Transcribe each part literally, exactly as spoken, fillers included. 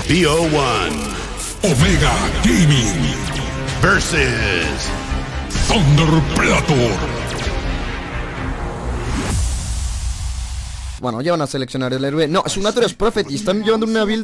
B O one Omega Gaming versus Thunder Predator. Bueno, ya van a seleccionar el héroe. No, es un Naturous Prophet y están llevando una build...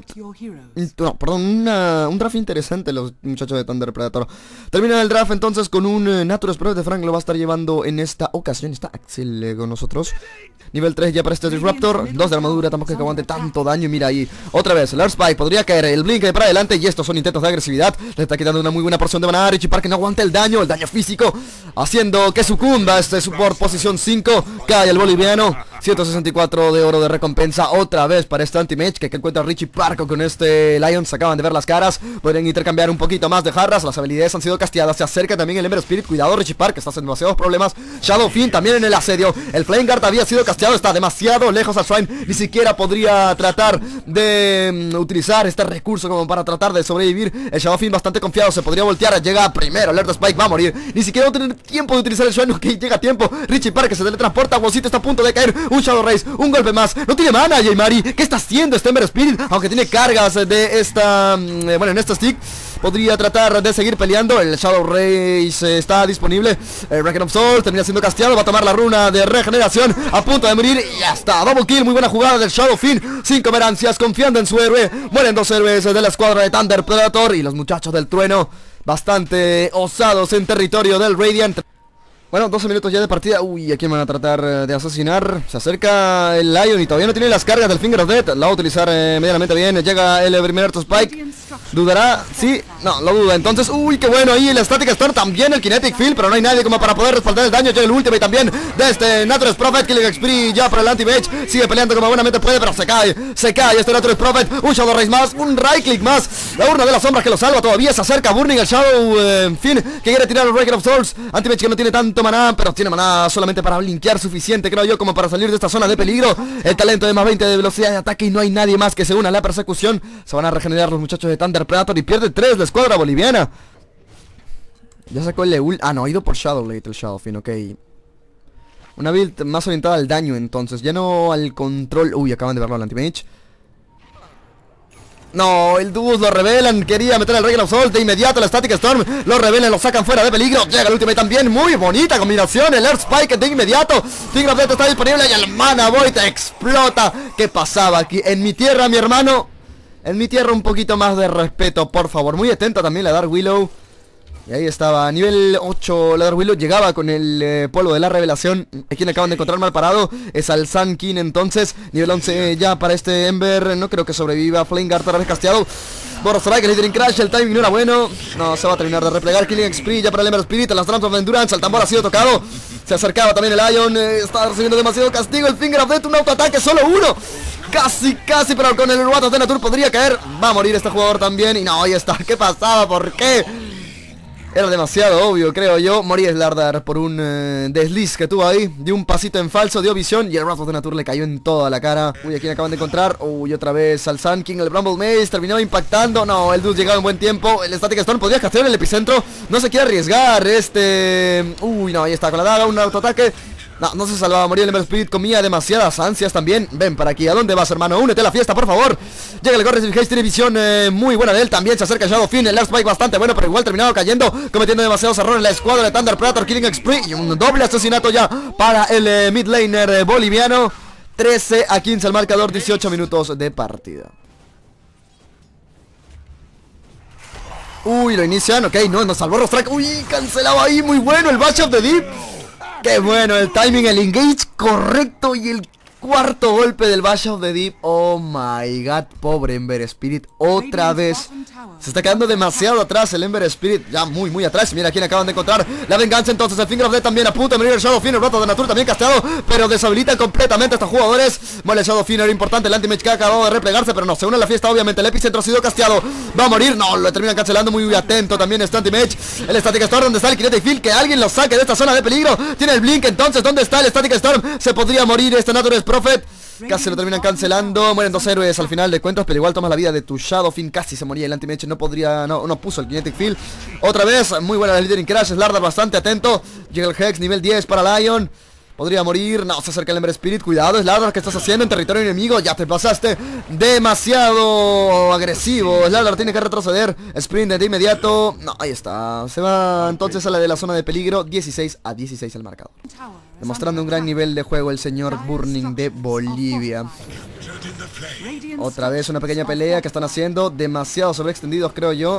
No, perdón, una, un draft interesante los muchachos de Thunder Predator. Termina el draft entonces con un uh, Naturous Prophet de Frank. Lo va a estar llevando en esta ocasión. Está Axel eh, con nosotros. Nivel tres ya para este Disruptor. dos de armadura, tampoco es que aguante tanto daño. Mira ahí, otra vez, el Earth Spike. Podría caer el Blink para adelante. Y estos son intentos de agresividad. Le está quitando una muy buena porción de maná a Richie Park, que no aguanta el daño, el daño físico, haciendo que sucumba este support posición cinco. Cae el boliviano. ciento sesenta y cuatro de oro de recompensa otra vez para este anti-mage que, que encuentra Richie Park con este Lion. Se acaban de ver las caras. Podrían intercambiar un poquito más de jarras. Las habilidades han sido castigadas. Se acerca también el Ember Spirit. Cuidado Richie Park, que está haciendo demasiados problemas. Shadowfiend también en el asedio. El Flame Guard había sido casteado. Está demasiado lejos al Shrine. Ni siquiera podría tratar de um, utilizar este recurso como para tratar de sobrevivir. El Shadowfiend bastante confiado. Se podría voltear. Llega primero. El Earth Spike va a morir. Ni siquiera va a tener tiempo de utilizar el Shrine. Ok, llega a tiempo. Richie Park, que se teletransporta. Wosito está a punto de caer. Un Shadow Race, un golpe más. No tiene mana, Jaymari. ¿Qué está haciendo este Ember Spirit? Aunque tiene cargas de esta... Eh, bueno, en este stick. Podría tratar de seguir peleando. El Shadow Race eh, está disponible. El Reckon of Souls termina siendo casteado. Va a tomar la runa de regeneración. A punto de morir. Y ya está. Double kill. Muy buena jugada del Shadowfiend. Cinco merancias. Confiando en su héroe. Mueren dos héroes de la escuadra de Thunder Predator. Y los muchachos del trueno, bastante osados en territorio del Radiant. Bueno, doce minutos ya de partida. Uy, ¿a quién van a tratar de asesinar? Se acerca el Lion y todavía no tiene las cargas del Finger of Death. La va a utilizar eh, medianamente bien. Llega el primer Earth Spike. ¿Dudará? Sí, no, lo duda. Entonces, uy, qué bueno. Ahí el Static Storm, también el Kinetic Field. Pero no hay nadie como para poder respaldar el daño. Llega el Ultimate también de este Naturous Prophet. Killing Spree ya para el anti-mage. Sigue peleando como buenamente puede, pero se cae. Se cae este Naturous Prophet. Un Shadow Race más. Un Right Click más. La urna de las sombras que lo salva. Todavía se acerca Burning el Shadow eh, Fin, que quiere tirar el Record of Souls. Anti-mage que no tiene tanto maná, pero tiene maná solamente para blinkear suficiente, creo yo, como para salir de esta zona de peligro. El talento de más veinte de velocidad de ataque y no hay nadie más que se una a la persecución. Se van a regenerar los muchachos de Thunder Predator y pierde tres la escuadra boliviana. Ya sacó el Eul. Ah, no, ha ido por Shadowblade el Shadowfiend, ok. Una build más orientada al daño entonces, ya no al control. Uy, acaban de verlo al anti-mage. No, el Dubus lo revelan. Quería meter el Reign of Souls. De inmediato el Static Storm lo revelan, lo sacan fuera de peligro. Llega el Ultimate también. Muy bonita combinación. El Earth Spike de inmediato. Finger of Death está disponible y el Mana Void explota. ¿Qué pasaba aquí? En mi tierra, mi hermano. En mi tierra un poquito más de respeto, por favor. Muy atenta también la Dark Willow. Y ahí estaba, nivel ocho, la Dark Willow llegaba con el eh, polvo de la revelación. Aquí le acaban de encontrar mal parado. Es al Sun King entonces. Nivel once ya para este Ember. No creo que sobreviva. Flame Guard otra vez casteado. Boros Strike, el Hidden Crash, el timing no era bueno. No, se va a terminar de replegar. Killing Spree ya para el Ember Spirit. Las Drums of Endurance, el tambor ha sido tocado. Se acercaba también el Lion. eh, Está recibiendo demasiado castigo. El Finger of Death, un autoataque, solo uno. Casi, casi, pero con el Wrath of the Nature podría caer. Va a morir este jugador también. Y no, ahí está. ¿Qué pasaba? ¿Por qué? Era demasiado obvio, creo yo. Morí Slardar por un eh, desliz que tuvo ahí. Dio un pasito en falso, dio visión. Y el Wrath of the Nature le cayó en toda la cara. Uy, aquí acaban de encontrar. Uy, otra vez al Sun King, el Bramble Maze. Terminaba impactando. No, el Dude llegaba en buen tiempo. El Static Storm podría castear el epicentro. No se quiere arriesgar. Este... Uy, no, ahí está con la daga. Un autoataque. No, no se salvaba, moría el Ember Spirit, comía demasiadas ansias también. Ven para aquí, ¿a dónde vas, hermano? Únete a la fiesta, por favor. Llega el Gorris Haze, tiene visión eh, muy buena de él. También se acerca Shadowfiend, el Last Spike bastante bueno, pero igual terminado cayendo, cometiendo demasiados errores la escuadra de Thunder Predator, Killing Spree. Y un doble asesinato ya para el eh, mid laner eh, boliviano. Trece a quince el marcador, dieciocho minutos de partida. Uy, lo inician, ok, no, nos salvó Rostrike. Uy, cancelado ahí, muy bueno el Bash of the Deep. Qué bueno el timing, el engage correcto y el cuarto golpe del Bash of the Deep. Oh my god, pobre Ember Spirit. Otra vez se está quedando demasiado atrás el Ember Spirit. Ya muy, muy atrás. Mira quién acaban de encontrar. La venganza entonces, el Finger of Death también a punto de morir. El Shadowfiend, el Wrath of the Nature también casteado, pero deshabilitan completamente a estos jugadores. Vale, el Shadowfiend era importante. El anti-mage que ha acabado de replegarse, pero no, se une a la fiesta obviamente. El epicentro ha sido casteado. Va a morir. No, lo terminan cancelando. Muy atento también este anti-mage. El Static Storm, donde está el Kinetic Field. Que alguien lo saque de esta zona de peligro. Tiene el Blink entonces. ¿Dónde está el Static Storm? Se podría morir este Naturous Prophet. Casi lo terminan cancelando. Mueren dos héroes al final de cuentas, pero igual tomas la vida de tu Shadowfiend. Casi se moría el anti-mage. No podría, no, no puso el Kinetic Field. Otra vez, muy buena la Hidden Crash. Slardar bastante atento. Llega el Hex, nivel diez para Lion. Podría morir. No, se acerca el Ember Spirit. Cuidado, Slardar, ¿qué estás haciendo en territorio enemigo? Ya te pasaste demasiado agresivo. Slardar tiene que retroceder. Sprint de inmediato. No, ahí está. Se va entonces a la de la zona de peligro. dieciséis a dieciséis el marcador. Demostrando un gran nivel de juego el señor Burning de Bolivia. Otra vez una pequeña pelea que están haciendo. Demasiado sobreextendidos, creo yo.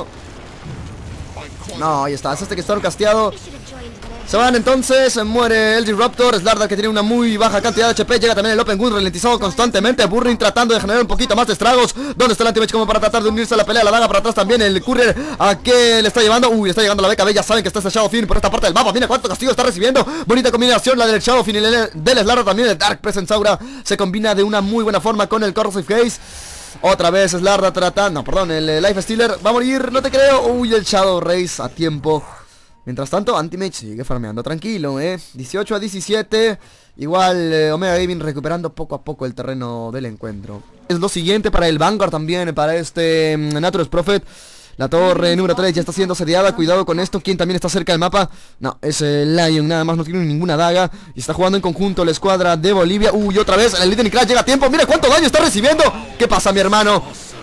No, ahí está. Es este que está casteado. Se van entonces, muere el Disruptor. Slardar, que tiene una muy baja cantidad de H P. Llega también el Open Wound ralentizado constantemente. Burning tratando de generar un poquito más de estragos. ¿Dónde está el Anti-Mage como para tratar de unirse a la pelea? La daga para atrás también. El Courier, ¿a qué le está llevando? Uy, está llegando la B K B. Ya saben que está ese Shadowfiend por esta parte del mapa. Mira cuánto castigo está recibiendo. Bonita combinación la del Shadowfiend y el del Slardar también. El Dark Presence Aura se combina de una muy buena forma con el Corrosive Haze. Otra vez Slardar tratando. No, perdón, el Life Stealer va a morir. No te creo. Uy, el Shadow Raze a tiempo. Mientras tanto, Anti-Mage sigue farmeando tranquilo, eh. dieciocho a diecisiete. Igual eh, Omega Gaming recuperando poco a poco el terreno del encuentro. Es lo siguiente para el Vanguard también, para este um, Naturous Prophet. La torre número tres ya está siendo sediada. Cuidado con esto. ¿Quién también está cerca del mapa? No, es el Lion. Nada más no tiene ninguna daga. Y está jugando en conjunto la escuadra de Bolivia. Uy, otra vez. El Lightning Crash llega a tiempo. Mira cuánto daño está recibiendo. ¿Qué pasa, mi hermano?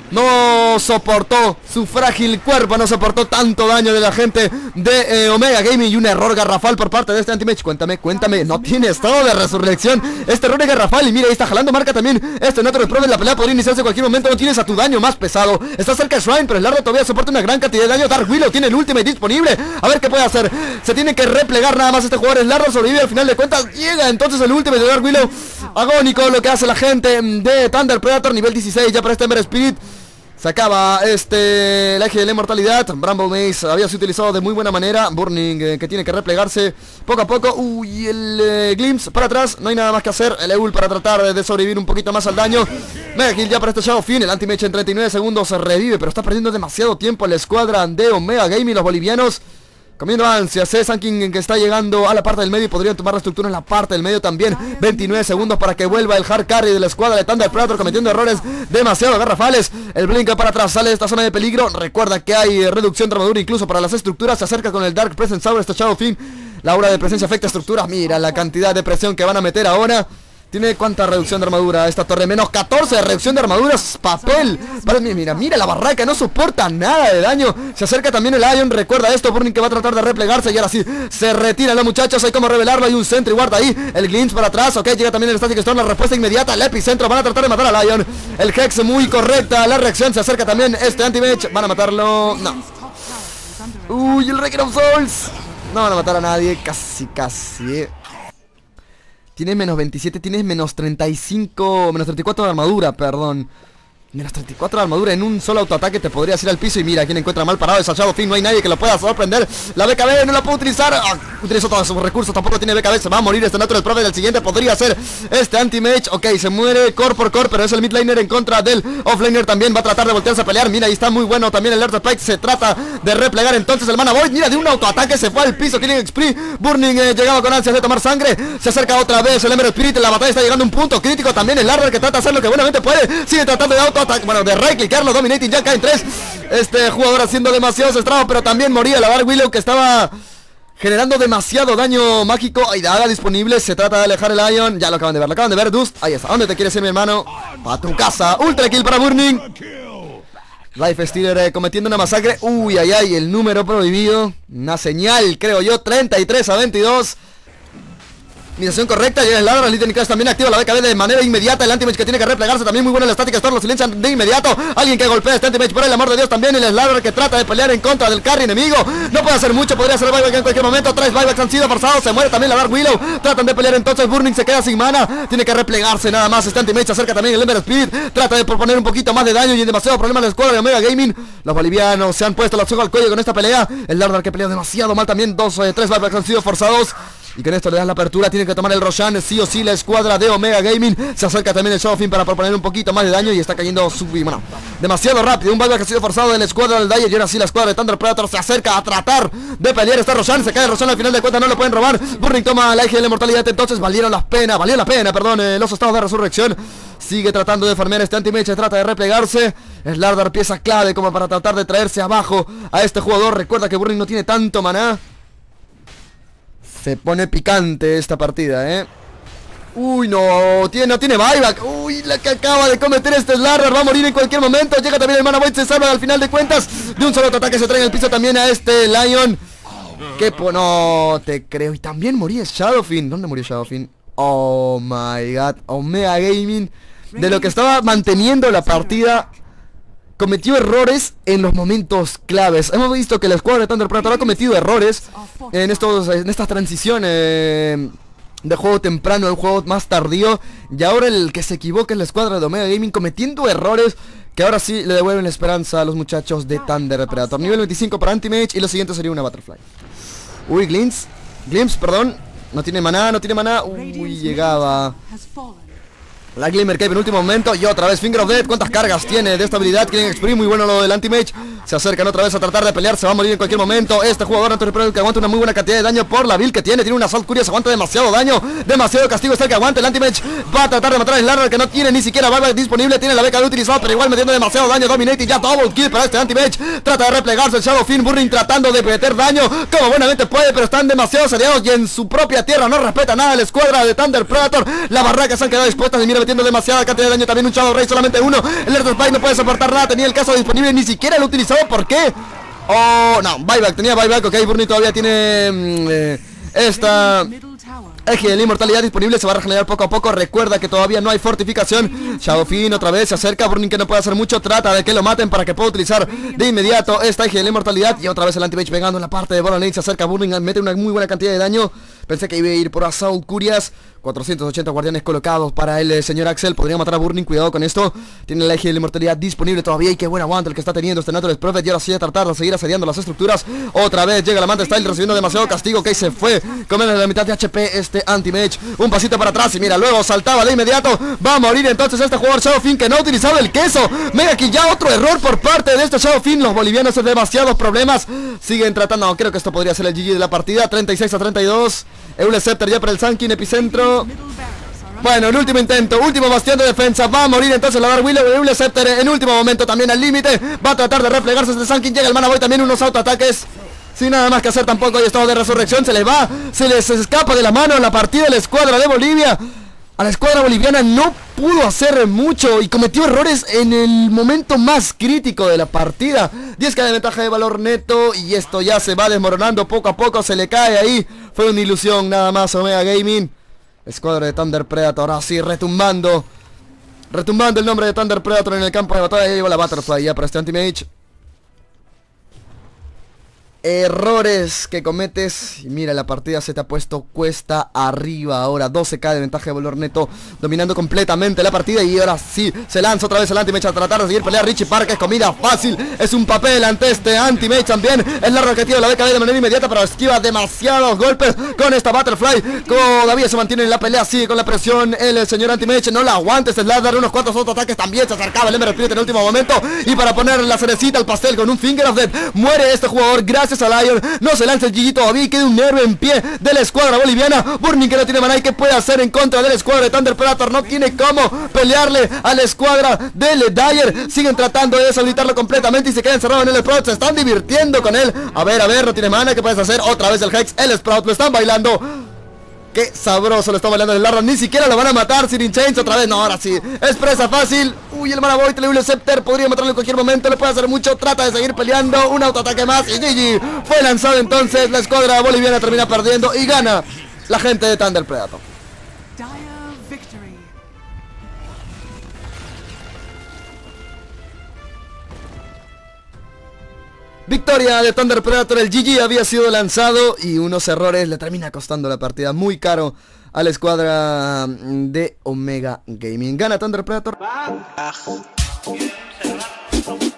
No soportó, su frágil cuerpo no soportó tanto daño de la gente de eh, Omega Gaming. Y un error garrafal por parte de este Anti-Mage. Cuéntame, cuéntame, no tiene estado de resurrección. Este error es garrafal y mira, ahí está jalando marca también. Este Naturous Prophet, la pelea podría iniciarse en cualquier momento. No tienes a tu daño más pesado. Está cerca de Shrine, pero el Slardar todavía soporta una gran cantidad de daño. Dark Willow tiene el ultimate disponible. A ver qué puede hacer. Se tiene que replegar nada más este jugador. Slardar sobrevive, al final de cuentas llega entonces el ultimate de Dark Willow. Agónico lo que hace la gente de Thunder Predator, nivel dieciséis ya para este Ember Spirit. Se acaba este el eje de la inmortalidad. Bramble Maze había sido utilizado de muy buena manera. Burning eh, que tiene que replegarse poco a poco. Uy, el eh, Glimpse para atrás. No hay nada más que hacer. El Eul para tratar de, de sobrevivir un poquito más al daño. Mega Kill ya para este Shadowfiend. El Anti-Mage en treinta y nueve segundos se revive, pero está perdiendo demasiado tiempo la escuadra de Omega Gaming. Los bolivianos comiendo ansias, eh, Sanking que está llegando a la parte del medio y podrían tomar la estructura en la parte del medio también. veintinueve segundos para que vuelva el hard carry de la escuadra de Thunder Predator, cometiendo errores demasiado garrafales. El Blink para atrás, sale de esta zona de peligro. Recuerda que hay eh, reducción de armadura incluso para las estructuras. Se acerca con el Dark Presence Aura este Shadowfiend. La aura de presencia afecta estructuras. Mira la cantidad de presión que van a meter ahora. Tiene cuánta reducción de armadura esta torre, menos catorce de reducción de armadura, es papel. Vale, mira, mira la barraca, no soporta nada de daño. Se acerca también el Lion, recuerda esto, Burning que va a tratar de replegarse. Y ahora sí, se retiran los muchachos, hay como revelarlo. Hay un Sentry Ward ahí, el Glimpse para atrás. Ok, llega también el Static Storm, la respuesta inmediata, el epicentro, van a tratar de matar al Lion. El Hex muy correcta, la reacción, se acerca también este Anti-Mage. Van a matarlo, no. Uy, el Requiem of Souls. No van a matar a nadie, casi, casi. Tienes menos veintisiete, tienes menos treinta y cinco, menos treinta y cuatro de armadura, perdón. Menos treinta y cuatro de armadura en un solo autoataque te podrías ir al piso. Y mira, quien encuentra mal parado es al Shadowfiend. No hay nadie que lo pueda sorprender. La B K B no la puede utilizar. Ah, utilizó todos sus recursos, tampoco tiene B K B. Se va a morir este Natural Prophet. El siguiente podría ser este Anti-Mage. Ok, se muere core por core, pero es el midlaner en contra del offlaner. También va a tratar de voltearse a pelear. Mira, ahí está muy bueno también el Earth Spike. Se trata de replegar entonces el Mana Void. Mira, de un autoataque se fue al piso. Killing Spree. Burning eh, llegaba con ansias de tomar sangre. Se acerca otra vez el Emerald Spirit. La batalla está llegando a un punto crítico. También el Slardar que trata de hacer lo que buenamente puede. Sigue tratando de autoataque. Bueno, de right clicarlo. Dominating ya caen tres. Este jugador haciendo demasiados estragos, pero también moría la Dark Willow que estaba generando demasiado daño mágico. Hay daga disponible. Se trata de alejar el Lion. Ya lo acaban de ver. Lo acaban de ver. Dust. Ahí está. ¿Dónde te quieres ir, mi hermano? Pa' tu casa. Ultra kill para Burning. Life Stealer eh, cometiendo una masacre. Uy, ay, ay. El número prohibido. Una señal, creo yo. treinta y tres a veintidós. Misión correcta, llega el Slardar, el Lightning Crash también activa la B K B de manera inmediata. El Anti-Mage que tiene que replegarse también, muy buena la estática Storm, lo silencian de inmediato. Alguien que golpea a este Anti-Mage, por el amor de Dios también. El Slardar que trata de pelear en contra del carry enemigo. No puede hacer mucho, podría hacer buyback en cualquier momento. Tres buybacks han sido forzados, se muere también la Dark Willow. Tratan de pelear entonces, Burning se queda sin mana. Tiene que replegarse nada más, este Anti-Mage se acerca también el Ember Spirit. Trata de proponer un poquito más de daño y en demasiado problema en la escuadra de Omega Gaming. Los bolivianos se han puesto la soga al cuello con esta pelea. El Slardar que pelea demasiado mal también, dos, eh, tres buybacks han sido forzados. Y con esto le das la apertura, tiene que tomar el Roshan, sí o sí la escuadra de Omega Gaming. Se acerca también el Shadowfiend para proponer un poquito más de daño y está cayendo su... Bueno, demasiado rápido, un buyback que ha sido forzado de la escuadra del Dyer. Y ahora sí la escuadra de Thunder Predator se acerca a tratar de pelear este Roshan. Se cae el Roshan, al final de cuentas no lo pueden robar. Burning toma la eje de la inmortalidad, entonces valieron la pena, valió la pena, perdón, eh, los estados de resurrección. Sigue tratando de farmear este Anti-Mage, trata de replegarse. Slardar pieza clave como para tratar de traerse abajo a este jugador. Recuerda que Burning no tiene tanto maná. Se pone picante esta partida, eh. Uy, no, tiene, no tiene buyback. Uy, la que acaba de cometer este Slarder va a morir en cualquier momento. Llega también el Mana Void, se salva al final de cuentas de un solo ataque, se trae en el piso también a este Lion. Que po, no te creo. Y también moría Shadowfiend. ¿Dónde murió Shadowfiend? Oh my god. Omega Gaming, de lo que estaba manteniendo la partida, cometió errores en los momentos claves. Hemos visto que la escuadra de Thunder Predator ha cometido errores en, estos, en estas transiciones de juego temprano al juego más tardío. Y ahora el que se equivoca es la escuadra de Omega Gaming, cometiendo errores que ahora sí le devuelven la esperanza a los muchachos de Thunder Predator. Nivel veinticinco para Anti-Mage y lo siguiente sería una Butterfly. Uy, Glimpse, Glimpse, perdón. No tiene maná, no tiene maná. Uy, llegaba la Glimmer Cape en último momento. Y otra vez Finger of Death. ¿Cuántas cargas tiene de esta habilidad? Quieren exprimir, muy bueno lo del Anti-Mage. Se acercan otra vez a tratar de pelear. Se va a morir en cualquier momento. Este jugador Antonio Predator que aguanta una muy buena cantidad de daño por la build que tiene. Tiene una Assault Curious, aguanta demasiado daño. Demasiado castigo está el que aguanta. El Anti-Mage va a tratar de matar al Slarder, que no tiene ni siquiera barba disponible. Tiene la beca de utilizado, pero igual metiendo demasiado daño. Dominating ya double kill para este Anti-Mage. Trata de replegarse el Shadowfiend. Burning tratando de meter daño como buenamente puede, pero están demasiado seriados y en su propia tierra no respeta nada la escuadra de Thunder Predator. Las barracas han quedado dispuestas y mira metiendo demasiada cantidad de daño. También un Shadow Ray, solamente uno. El Earth Spike no puede soportar nada. Tenía el caso disponible, ni siquiera lo utilizado. ¿Por qué? Oh, no, buyback, tenía buyback. Ok, Burning todavía tiene mm, eh, esta eje de la inmortalidad disponible. Se va a regenerar poco a poco. Recuerda que todavía no hay fortificación. Shadowfiend otra vez se acerca. Burning, que no puede hacer mucho, trata de que lo maten para que pueda utilizar de inmediato esta eje de la inmortalidad. Y otra vez el Anti-Mage pegando en la parte de Bottom Lane. Se acerca Burning, mete una muy buena cantidad de daño. Pensé que iba a ir por Assault Curious. cuatrocientos ochenta guardianes colocados para el eh, señor Axel. Podría matar a Burning, cuidado con esto. Tiene la eje de la inmortalidad disponible todavía. Y qué buen aguante el que está teniendo este Natural Prophet. Y ahora sí a tratar de seguir asediando las estructuras. Otra vez llega la Manta Style recibiendo demasiado castigo. Ok, se fue con menos de la mitad de H P este Anti-Mage. Un pasito para atrás y mira, luego saltaba de inmediato. Va a morir entonces este jugador Shadowfiend, que no ha utilizado el queso. Mega que ya otro error por parte de este Shadowfiend. Los bolivianos tienen demasiados problemas. Siguen tratando, no, creo que esto podría ser el G G de la partida. treinta y seis a treinta y dos. Eule Scepter ya para el Sunkin, epicentro. Bueno, el último intento, último bastión de defensa. Va a morir entonces la Dark Willow. Eule Scepter en último momento también al límite. Va a tratar de replegarse este Sunkin. Llega el Mana Void, también unos autoataques. Sin nada más que hacer tampoco. Hay estado de resurrección. Se le va, se les escapa de la mano la partida de la escuadra de Bolivia. A la escuadra boliviana no pudo hacer mucho y cometió errores en el momento más crítico de la partida. diez K de ventaja de valor neto y esto ya se va desmoronando poco a poco. Se le cae ahí. Fue una ilusión nada más Omega Gaming. Escuadra de Thunder Predator así retumbando. Retumbando el nombre de Thunder Predator en el campo de batalla. Ya lleva la Butterfly ya para este Anti-Mage. Errores que cometes. Y mira, la partida se te ha puesto cuesta arriba ahora. doce K de ventaja de valor neto, dominando completamente la partida. Y ahora sí, se lanza otra vez el Anti-Mage a tratar de seguir pelear. Richie Park es comida fácil. Es un papel ante este Anti-Mage también. Es largo que tira la beca de manera inmediata, pero esquiva demasiados golpes con esta Butterfly. Todavía se mantiene en la pelea, sigue con la presión el señor Anti-Mage. No la aguanta este Slardar. Unos cuantos otros ataques también. Se acercaba el Emerald Spirit en el último momento. Y para poner la cerecita al pastel con un Finger of Death, muere este jugador gracias a Lion. No se lanza el G G todavía y queda un héroe en pie de la escuadra boliviana. Burning, que no tiene maná y que puede hacer en contra de la escuadra de Thunder Predator. No tiene cómo pelearle a la escuadra de Dyer. Siguen tratando de deshabilitarlo completamente y se queda encerrado en el Sprout. Se están divirtiendo con él. A ver, a ver, no tiene mana. ¿Qué puedes hacer? Otra vez el Hex, el Sprout, lo están bailando. Qué sabroso lo está bailando el Larra. Ni siquiera lo van a matar. Sin Chains otra vez. No, ahora sí. Es presa fácil. Uy, el Mana Void, el Eule Scepter. Podría matarlo en cualquier momento. Le puede hacer mucho. Trata de seguir peleando. Un autoataque más. Y G G. Fue lanzado entonces. La escuadra boliviana termina perdiendo. Y gana la gente de Thunder Predator. Victoria de Thunder Predator. El G G había sido lanzado y unos errores le termina costando la partida muy caro a la escuadra de Omega Gaming. Gana Thunder Predator.